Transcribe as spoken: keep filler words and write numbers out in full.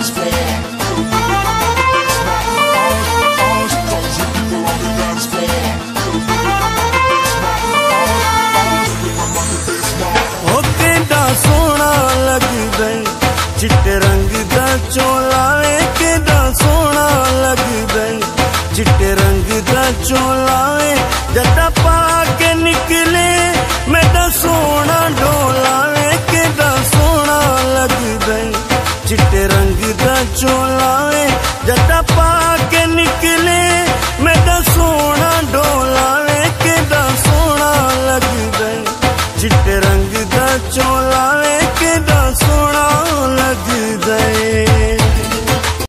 चिट्टे रंग दा चोला वे केड़ा सोहना लगदा, चिट्टे रंग दा चोला